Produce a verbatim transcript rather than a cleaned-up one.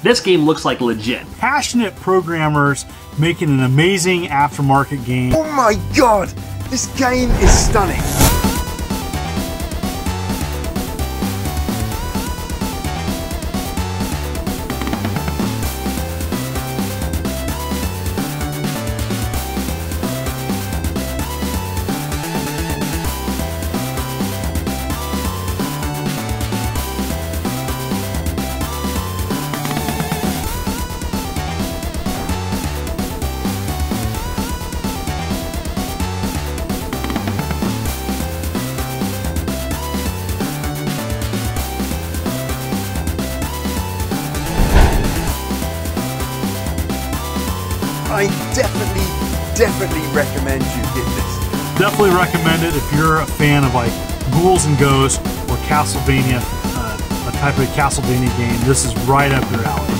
This game looks like legit. Passionate programmers making an amazing aftermarket game. Oh my god! This game is stunning. I definitely, definitely recommend you get this. Definitely recommend it if you're a fan of like Ghouls and Ghosts or Castlevania, uh, a type of Castlevania game. This is right up your alley.